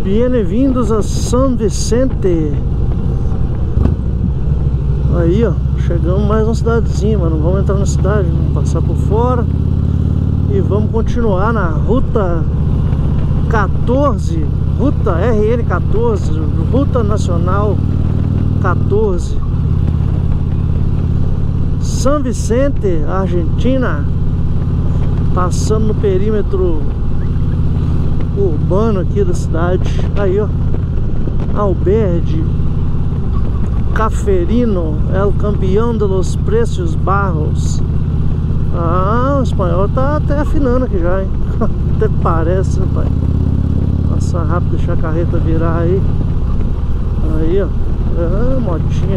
Bem-vindos a São Vicente. Aí, ó, chegamos mais uma cidadezinha, mas não vamos entrar na cidade, vamos passar por fora e vamos continuar na Ruta 14, Ruta RN14, Ruta Nacional 14, São Vicente, Argentina, passando no perímetro urbano aqui da cidade. Aí, ó, Alberdi Caferino, el campeão de los precios bajos. Ah, o espanhol tá até afinando aqui já, hein? Até parece, rapaz. Passar rápido, deixar a carreta virar aí. Aí, ó. Ah, motinha.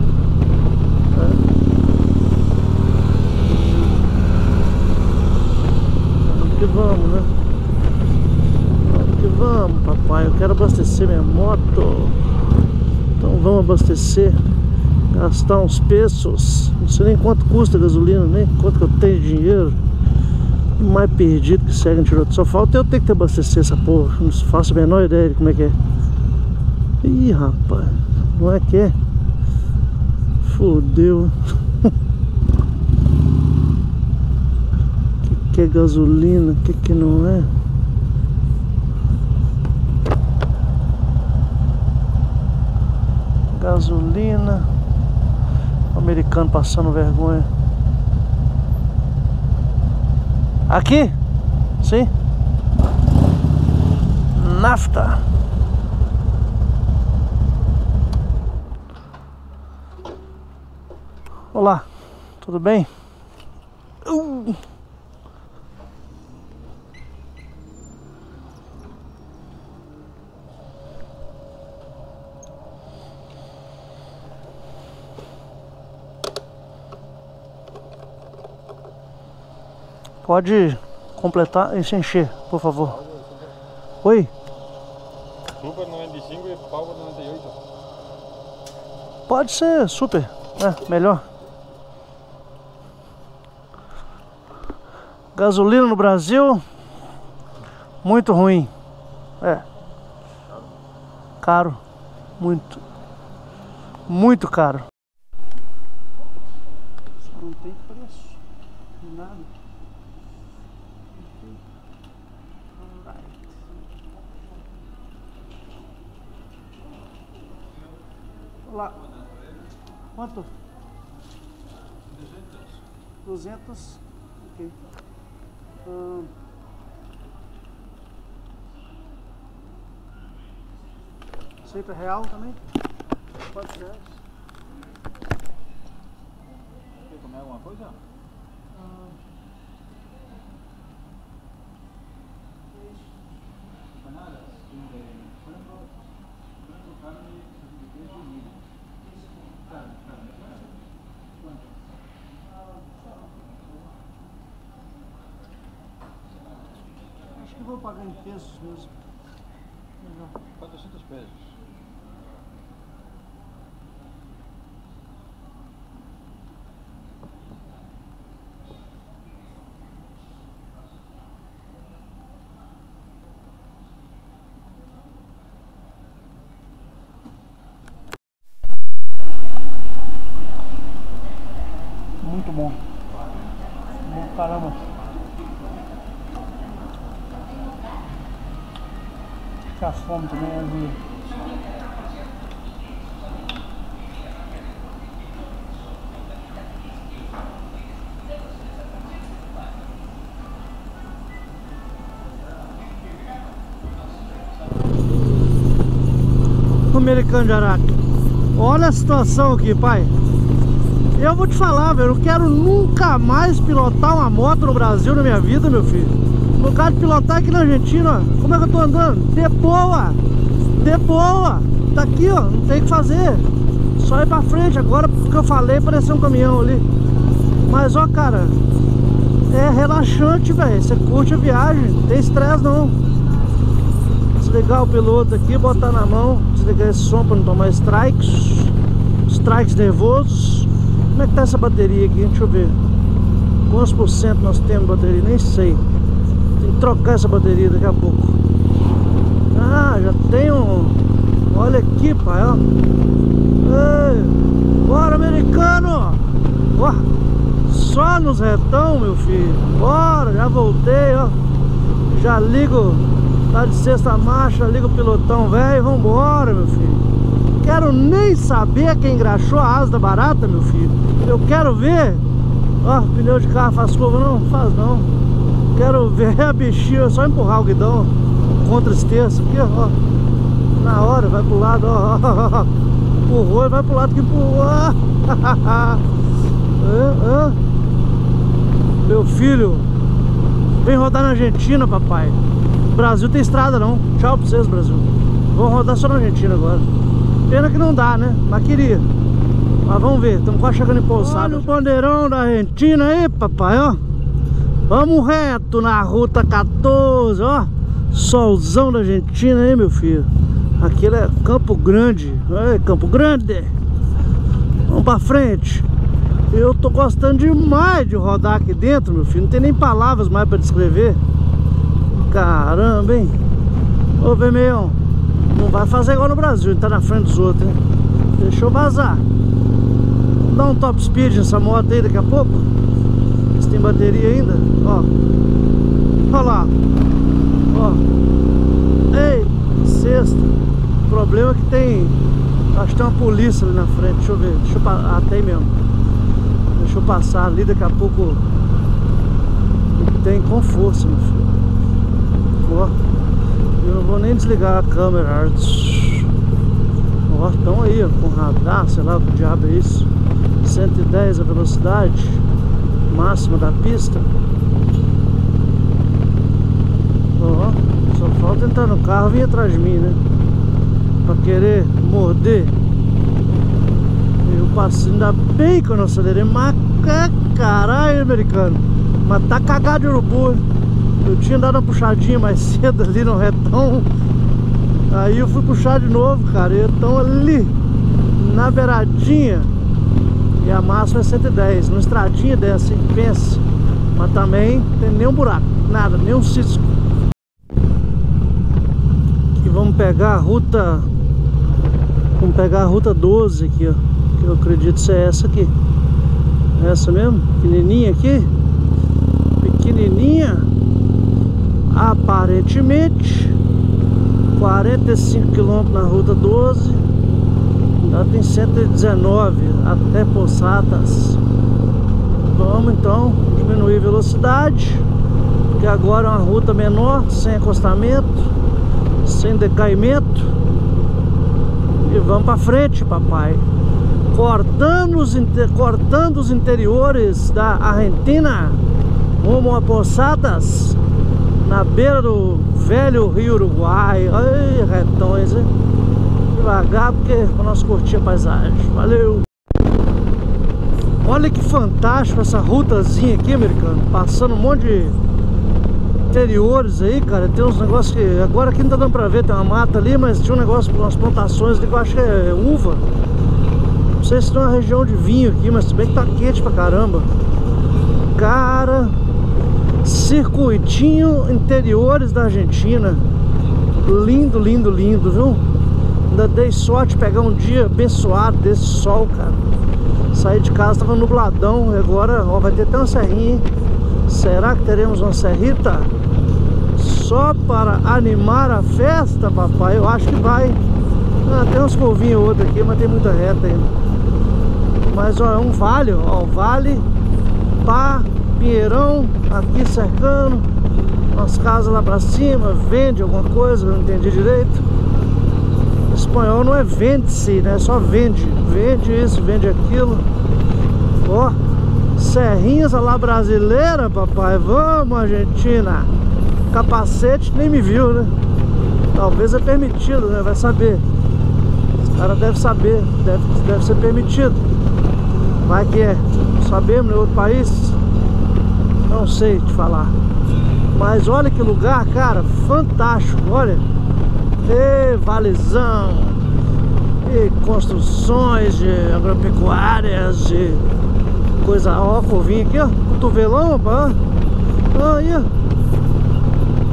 Vamos que vamos, né? Vamos que vamos, papai. Eu quero abastecer minha moto. Então vamos abastecer, gastar uns pesos. Não sei nem quanto custa a gasolina, nem quanto que eu tenho de dinheiro. Mais perdido que segue no tiroteio. Só falta eu ter que abastecer essa porra. Não faço a menor ideia de como é que é. Ih, rapaz, não é que é? Fodeu. Que é gasolina, que não é? Gasolina. O americano passando vergonha. Aqui? Sim. Nafta. Olá, tudo bem? Pode completar e se encher, por favor. Oi? Super 95 e Power 98. Pode ser super, melhor. Gasolina no Brasil, muito ruim. Caro, muito caro. Só não tem preço, nada. Olá. Quanto? 200. Ok. Aceita real também? Quantos reais? Quer comer alguma coisa? Empanadas. Frango, carne, queijo e milho. Carne. Quanto? Acho que vou pagar em pesos mesmo. 400 pesos. Muito bom. Bom caramba. Fica a fome também, viu? Americano de Araque. Olha a situação aqui, pai. Eu vou te falar, velho, eu não quero nunca mais pilotar uma moto no Brasil na minha vida, meu filho. No lugar de pilotar aqui na Argentina, ó, como é que eu tô andando? De boa! Tá aqui, ó, não tem o que fazer. Só ir pra frente. Agora, porque eu falei, pareceu um caminhão ali. Mas, ó, cara, é relaxante, velho. Você curte a viagem, não tem estresse não. Desligar o piloto aqui, botar na mão, desligar esse som pra não tomar strikes nervosos. Como é que tá essa bateria aqui? Deixa eu ver. Quantos por cento nós temos de bateria? Nem sei. Tem que trocar essa bateria daqui a pouco. Ah, já tem Olha aqui, pai, ó. Ei, bora, americano! Ó, só nos retão, meu filho. Bora, já voltei, ó. Já ligo, tá de sexta marcha, ligo o pilotão velho. Vambora, meu filho. Quero nem saber quem engraxou a asa da barata, meu filho. Eu quero ver. Ó, pneu de carro faz curva? Não, faz não. Quero ver a bichinha, só empurrar o guidão contra esse terço aqui, ó. Na hora, vai pro lado, ó. Empurrou e vai pro lado que empurrou. Meu filho, vem rodar na Argentina, papai. Brasil tem estrada não. Tchau pra vocês, Brasil. Vamos rodar só na Argentina agora. Pena que não dá, né? Mas queria. Mas vamos ver, estamos quase chegando em Pousada. Olha o bandeirão da Argentina aí, papai, ó. Vamos reto na Ruta 14, ó. Solzão da Argentina aí, meu filho. Aquilo é Campo Grande. É, Campo Grande. Vamos pra frente. Eu tô gostando demais de rodar aqui dentro, meu filho. Não tem nem palavras mais pra descrever. Caramba, hein? Ô, vermelhão, não vai fazer igual no Brasil, tá na frente dos outros, hein? Deixa eu vazar. Dá um top speed nessa moto aí daqui a pouco. Se tem bateria ainda, ó. Olha lá. Ó. Ei, sexta. O problema é que tem... Acho que tem uma polícia ali na frente. Deixa eu ver. Deixa eu... Ah, tem mesmo. Deixa eu passar ali, daqui a pouco. Tem com força, meu filho. Ó. Eu não vou nem desligar a câmera. Ó, estão aí, ó, com radar, sei lá o que diabo é isso. 110 a velocidade máxima da pista. Ó, só falta entrar no carro e vir atrás de mim, né? Pra querer morder. Eu passei, ainda bem que eu não acelerei. Mas caralho, americano. Mas tá cagado de urubu. Eu tinha dado uma puxadinha mais cedo ali no retão. Aí eu fui puxar de novo, cara. E estão ali na beiradinha. E a máxima é 110. Numa estradinha dessa, hein? Pensa. Mas também não tem nenhum buraco. Nada, nenhum cisco. E vamos pegar a ruta. Vamos pegar a ruta 12 aqui, ó. Que eu acredito ser essa aqui. Essa mesmo? Pequenininha aqui. Pequenininha. Aparentemente 45 km na ruta 12. Já tem 119 até Posadas. Vamos então diminuir a velocidade, porque agora é uma ruta menor, sem acostamento, sem decaimento. E vamos para frente, papai. Cortando os interiores da Argentina rumo a Posadas, na beira do velho Rio Uruguai. Ai, retões, hein? Devagar, porque para nós curtir a paisagem. Valeu! Olha que fantástico essa rutazinha aqui, americano. Passando um monte de interiores aí, cara. Tem uns negócios que... Agora aqui não tá dando pra ver, tem uma mata ali, mas tinha um negócio, umas plantações ali que eu acho que é uva. Não sei se tem uma região de vinho aqui, mas se bem que tá quente pra caramba. Cara... Circuitinho interiores da Argentina. Lindo, lindo, lindo, viu? Ainda dei sorte de pegar um dia abençoado desse sol, cara. Saí de casa, tava nubladão. E agora, ó, vai ter até uma serrinha, hein? Será que teremos uma serrita? Só para animar a festa, papai? Eu acho que vai. Ah, tem uns curvinhos ou outro aqui, mas tem muita reta ainda. Mas, ó, é um vale, ó. Vale Pá, Pinheirão, aqui cercando. Umas casas lá pra cima, vende alguma coisa, eu não entendi direito. Espanhol não é vende-se, né? É só vende. Vende isso, vende aquilo. Ó, serrinhas lá brasileira, papai. Vamos, Argentina. Capacete nem me viu, né? Talvez é permitido, né? Vai saber. Os caras devem saber. Deve ser permitido. Vai que é. Sabemos, em outro país. Não sei te falar. Mas olha que lugar, cara. Fantástico, olha. E valezão. E construções de agropecuárias, de coisa. Ó, curvinha aqui, ó. Cotovelão, rapaz. Aí, ó.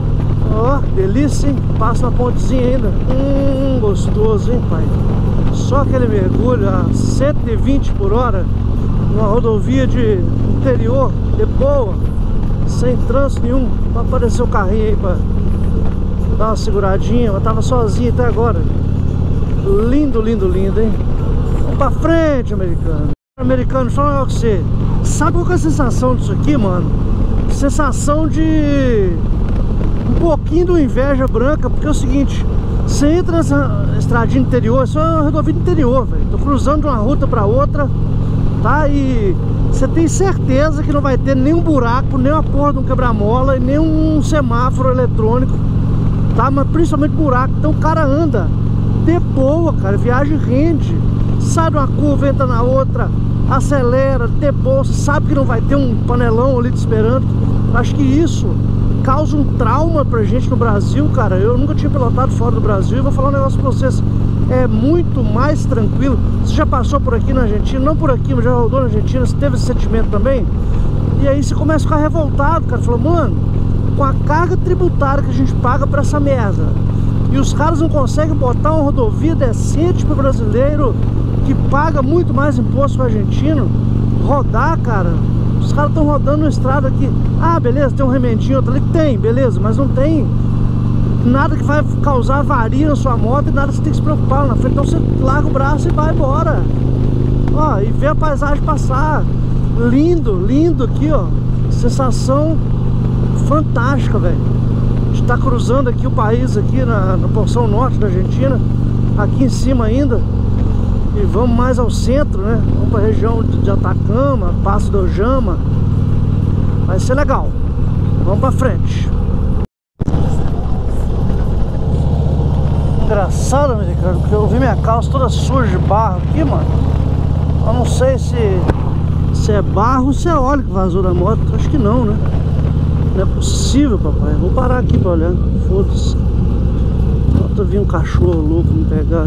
Ó, delícia, hein? Passa na pontezinha ainda. Gostoso, hein, pai? Só aquele mergulho a 120 por hora numa rodovia de interior, de boa, sem trânsito nenhum. Pra aparecer o carrinho aí pra dar uma seguradinha. Eu tava sozinho até agora. Lindo, lindo, lindo, hein? Vamos pra frente, americano. Americano, fala um negócio com você. Sabe qual que é a sensação disso aqui, mano? Sensação de um pouquinho de inveja branca, porque é o seguinte, você entra nessa estradinha interior, isso é uma rodovia interior, velho. Tô cruzando de uma ruta pra outra, tá? E você tem certeza que não vai ter nenhum buraco, nem uma porra de um quebra-mola e nem um semáforo eletrônico, tá? Mas principalmente buraco. Então o cara anda de boa, cara, viagem rende. Sai de uma curva, entra na outra, acelera, de boa, você sabe que não vai ter um panelão ali te esperando. Acho que isso causa um trauma pra gente no Brasil, cara. Eu nunca tinha pilotado fora do Brasil e vou falar um negócio pra vocês. É muito mais tranquilo. Você já passou por aqui na Argentina? Não por aqui, mas já rodou na Argentina. Você teve esse sentimento também? E aí você começa a ficar revoltado, cara. Falou, mano, com a carga tributária que a gente paga pra essa merda, e os caras não conseguem botar uma rodovia decente pro brasileiro que paga muito mais imposto que o argentino rodar, cara. Os caras estão rodando na estrada aqui. Ah, beleza, tem um remendinho outro ali. Tem, beleza, mas não tem nada que vai causar avaria na sua moto e nada que você tem que se preocupar lá na frente. Então você larga o braço e vai embora. Ó, e vê a paisagem passar. Lindo, lindo aqui, ó. Sensação fantástica, velho. A gente tá cruzando aqui o país, aqui na porção norte da Argentina. Aqui em cima ainda. E vamos mais ao centro, né? Vamos para a região de Atacama, Passo do Jama. Vai ser legal. Vamos para frente. Engraçado, americano, porque eu vi minha calça toda suja de barro aqui, mano. Eu não sei se é barro ou se é óleo que vazou da moto. Acho que não, né? Não é possível, papai. Vou parar aqui para olhar. Foda-se. Eu vi um cachorro louco me pegar.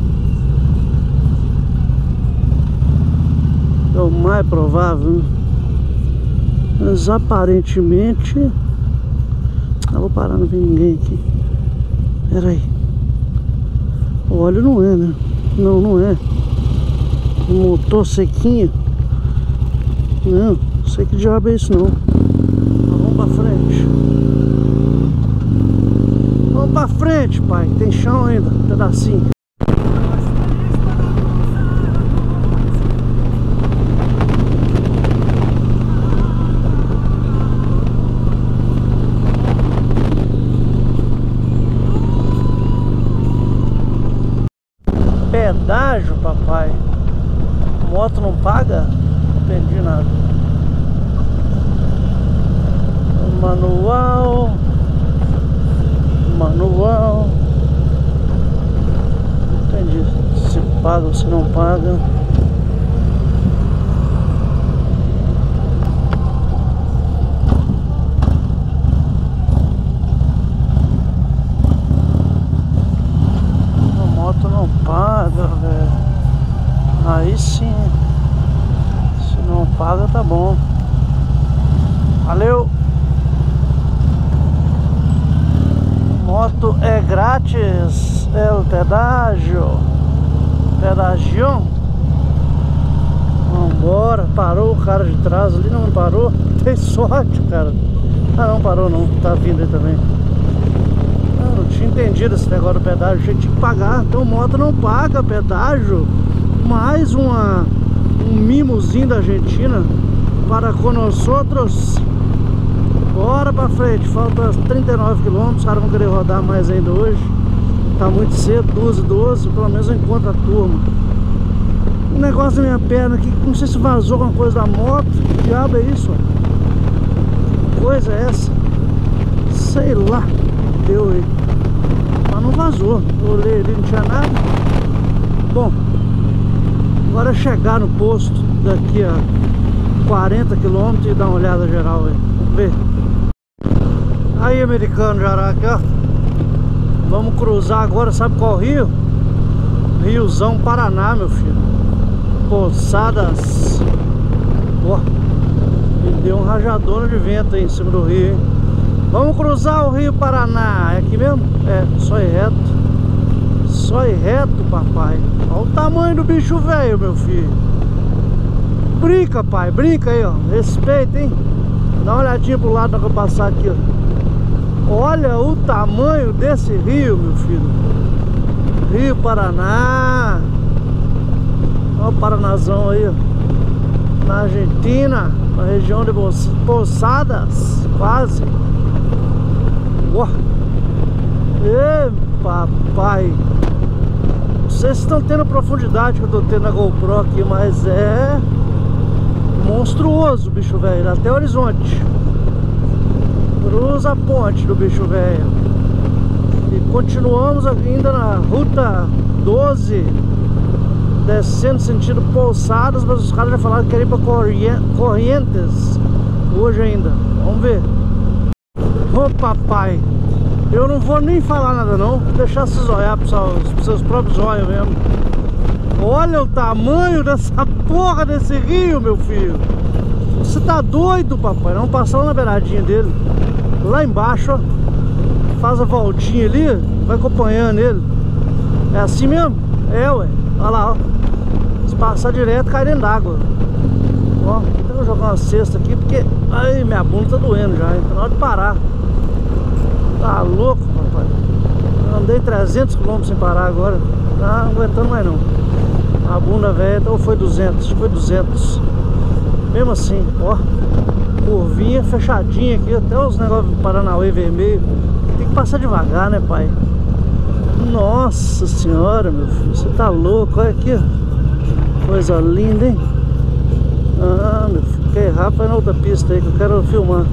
É o mais provável, né? Mas aparentemente... Eu vou parar, não vem ninguém aqui. Pera aí. O óleo não é, né? Não, não é. O motor sequinho. Não, não sei que diabo é isso não. Então, vamos pra frente. Vamos pra frente, pai. Tem chão ainda, um pedacinho. Pedágio, papai. Moto não paga? Não entendi nada. Manual. Manual. Não entendi se paga ou se não paga. Não paga, velho. Aí sim. Se não paga, tá bom. Valeu. Moto é grátis. É o pedágio. Pedágio. Vambora. Parou o cara de trás ali. Não parou. Tem sorte, cara. Ah, não parou não. Tá vindo aí também. Não tinha entendido esse negócio do pedágio, a gente tinha que pagar. Então moto não paga pedágio. Mais um mimozinho da Argentina para com nós outros. Bora pra frente, falta 39 km. Os caras vão querer rodar mais ainda hoje. Tá muito cedo, 12, pelo menos eu encontro a turma. Um negócio na minha perna aqui, não sei se vazou alguma coisa da moto. Que diabo é isso? Que coisa é essa? Sei lá. Deu aí, mas não vazou. Eu olhei ali, não tinha nada. Bom, agora é chegar no posto daqui a 40 km e dar uma olhada geral aí. Vamos ver. Aí, americano, Jaraca, ó. Vamos cruzar agora, sabe qual rio? Riozão Paraná, meu filho. Poçadas. Ó, me deu um rajador de vento aí em cima do rio, hein? Vamos cruzar o Rio Paraná. É aqui mesmo? É, só ir reto. Só ir reto, papai. Olha o tamanho do bicho velho, meu filho. Brinca, pai, brinca aí, ó. Respeita, hein? Dá uma olhadinha pro lado que eu passar aqui, ó. Olha o tamanho desse rio, meu filho. Rio Paraná. Olha o Paranazão aí, ó. Na Argentina, na região de Poçadas, quase. Uau. Ê, papai. Vocês estão tendo a profundidade que eu tô tendo na GoPro aqui, mas é monstruoso o bicho velho, até o horizonte. Cruza a ponte do bicho velho. E continuamos ainda na ruta 12, descendo sentido Poçadas, mas os caras já falaram que querem ir pra Corrientes hoje ainda. Vamos ver. Ô papai, eu não vou nem falar nada não, vou deixar vocês olhar pros seus próprios olhos mesmo. Olha o tamanho dessa porra desse rio, meu filho. Você tá doido, papai? Vamos passar lá na beiradinha dele. Lá embaixo, ó. Faz a voltinha ali, vai acompanhando ele. É assim mesmo? É, ué. Olha lá, ó. Se passar direto, cai dentro d'água. Ó, então eu vou jogar uma cesta aqui, porque... Ai, minha bunda tá doendo já, hein? Tá na hora de parar. Tá louco, papai. Eu andei 300 km sem parar agora. Tá não aguentando mais não. A bunda velha, então foi 200. Foi 200. Mesmo assim, ó. Curvinha fechadinha aqui. Até os negócios do Paranauê vermelho. Tem que passar devagar, né, pai? Nossa senhora, meu filho. Você tá louco. Olha aqui, ó. Coisa linda, hein? Ah, meu filho. Quer ir rápido, vai na outra pista aí que eu quero filmar.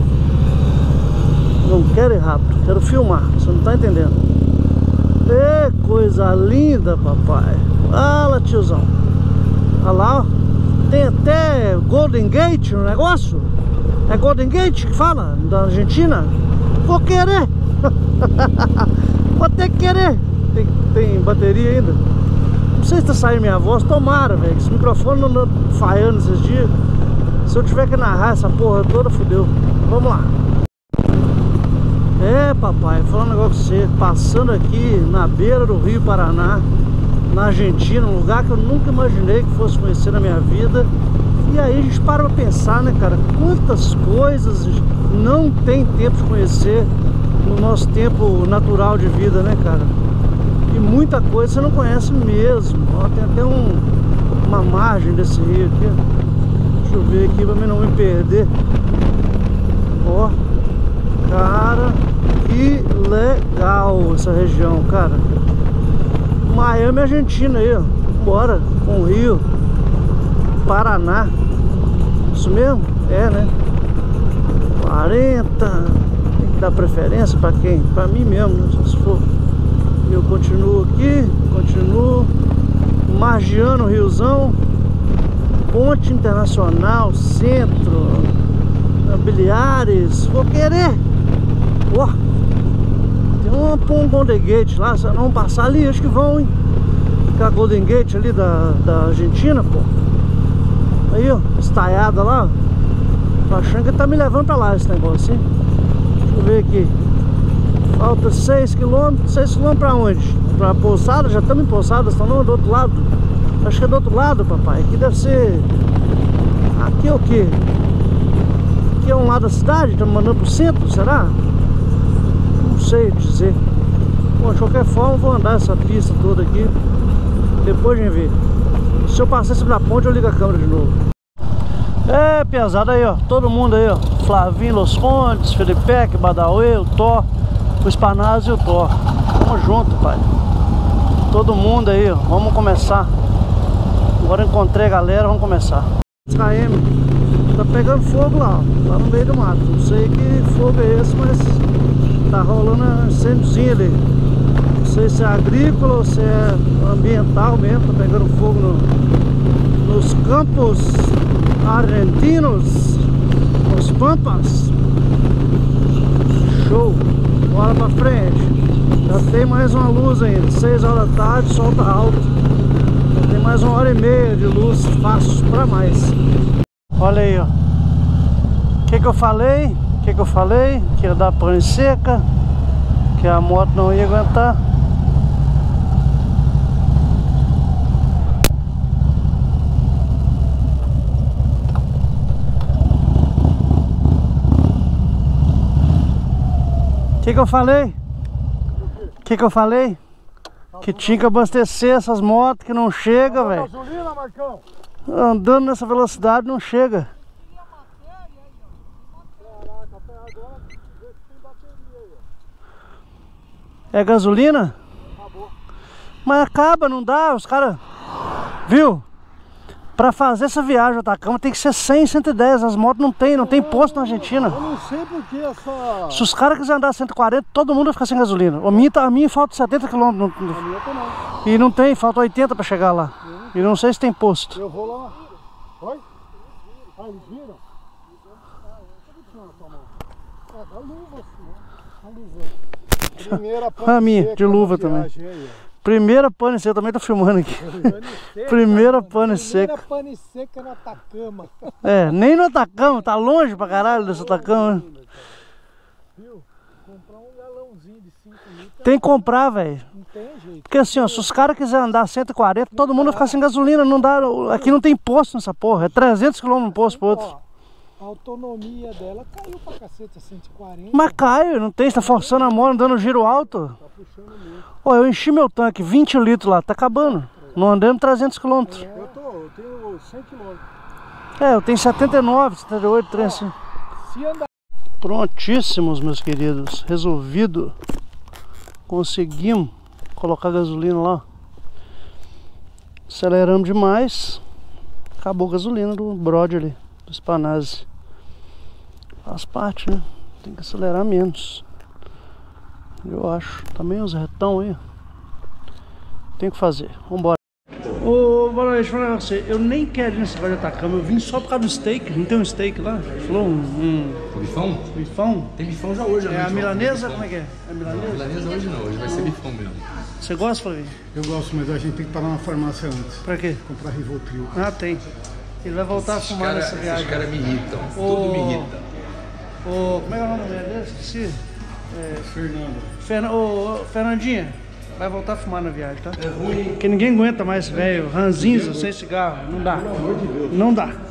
Não quero ir rápido, quero filmar. Você não tá entendendo. Ê, coisa linda, papai. Fala, tiozão. Olha lá, ó. Tem até Golden Gate no negócio. É Golden Gate que fala? Da Argentina? Vou querer. Vou ter que querer. Tem bateria ainda. Não sei se tá saindo minha voz. Tomara, velho. Esse microfone não anda falhando esses dias. Se eu tiver que narrar essa porra toda, fodeu. Vamos lá. É, papai, vou falar um negócio pra você. Passando aqui na beira do Rio Paraná, na Argentina, um lugar que eu nunca imaginei que fosse conhecer na minha vida. E aí a gente para pra pensar, né, cara? Quantas coisas não tem tempo de conhecer no nosso tempo natural de vida, né, cara? E muita coisa você não conhece mesmo. Ó, tem até uma margem desse rio aqui. Deixa eu ver aqui pra mim não me perder. Ó, cara, que legal essa região, cara. Miami, Argentina aí, ó. Bora com o Rio Paraná. Isso mesmo? É, né? 40. Tem que dar preferência pra quem? Pra mim mesmo, né? Se for. Eu continuo aqui, continuo margeando o riozão. Ponte Internacional, Centro, Biliares. Vou querer. Ó, tem um Golden Gate lá. Vocês não vão passar ali? Acho que vão, hein? Ficar Golden Gate ali da Argentina, pô. Aí, ó, estaiada lá. Tô achando que ele tá me levando pra lá esse negócio, hein? Deixa eu ver aqui. Falta 6 km. 6 km pra onde? Pra Poçadas? Já estamos em Poçadas, estão não do outro lado. Acho que é do outro lado, papai. Aqui deve ser... Aqui é o quê? Aqui é um lado da cidade? Estamos mandando pro centro, será? Não sei dizer. Bom, de qualquer forma, vou andar essa pista toda aqui. Depois a gente vê. Se eu passar sobre a ponte, eu ligo a câmera de novo. É, pesado aí, ó. Todo mundo aí, ó. Flavinho, Los Condes, Felipec, Badauê, o Thor, o Spanazzi e o Thor. Tamo junto, pai. Todo mundo aí, ó. Vamos começar. Agora encontrei a galera, vamos começar. KM. Tá pegando fogo lá, ó. Lá no meio do mato. Não sei que fogo é esse, mas tá rolando um incêndiozinho ali. Não sei se é agrícola ou se é ambiental mesmo. Tá pegando fogo nos campos argentinos, nos pampas. Show. Bora pra frente. Já tem mais uma luz ainda. 6 horas da tarde, sol tá alto. Já tem mais 1h30 de luz fácil pra mais. Olha aí, ó. O que eu falei? O que eu falei? Que ia dar pane seca, que a moto não ia aguentar. O que eu falei? O que eu falei? Que tinha que abastecer essas motos que não chega, velho. Gasolina, Marcão? Andando nessa velocidade não chega. Caraca, até agora vê que tem bateria aí, ó. É gasolina? Acabou. Mas acaba, não dá, os caras... Viu? Pra fazer essa viagem ao Atacama tem que ser 100, 110. As motos não tem posto na Argentina. Eu não sei porque essa... Se os caras quiserem andar 140, todo mundo vai ficar sem gasolina. A minha falta 70 km. A minha também. E não tem, falta 80 pra chegar lá. E não sei se tem posto. Eu vou lá. Oi? Ah, eles viram? Ah, dá luva, senhor. Dá luva. Primeira pane A minha, seca de luva da também. viagem aí, ó. Primeira pane seca, eu também tô filmando aqui. Seca, Primeira pane Primeira seca. pane seca no Atacama. É, nem no Atacama, tá longe pra caralho desse Atacama. Viu? Comprar um galãozinho de 5 litros. Tem que comprar, velho. Não tem jeito. Porque assim, ó, se os caras quiserem andar 140, todo mundo vai ficar sem gasolina, não dá. Aqui não tem posto nessa porra, é 300 km um posto pro outro. Ó, a autonomia dela caiu pra cacete, a 140. Mas cai, não tem, você tá forçando a moto, andando giro alto. Tá puxando muito. Ó, eu enchi meu tanque, 20 litros lá, tá acabando. Não andando 300 km. Eu tenho 100 km. É, eu tenho 79, 78, 30 assim. Se andar... Prontíssimos, meus queridos, resolvido. Conseguimos colocar gasolina lá. Aceleramos demais. Acabou a gasolina do Brode ali, do Spanazzi. Faz parte, né? Tem que acelerar menos. Eu acho. Também os retão aí. Tem que fazer. Vambora. Ô, boa noite, falar pra você. Eu nem quero ir nesse lugar de Atacama. Eu vim só por causa do steak. Não tem um steak lá? Falou Bifão? bifão? Tem bifão já hoje, É a milanesa? Como é que é? É a milanesa? Milanesa hoje não, hoje vai ser bifão mesmo. Você gosta, Flavinho? Eu gosto, mas a gente tem que parar na farmácia antes. Pra quê? Comprar Rivotril. Ah, tem. Ele vai voltar a fumar nessa viagem. Esses caras me irritam, tudo me irrita. Como é que é o nome dele? Esqueci. Fernando. Fernandinha, vai voltar a fumar na viagem, tá? É ruim. Porque ninguém aguenta mais, velho. Ranzinza sem cigarro. Não dá. Pelo amor de Deus. Não dá.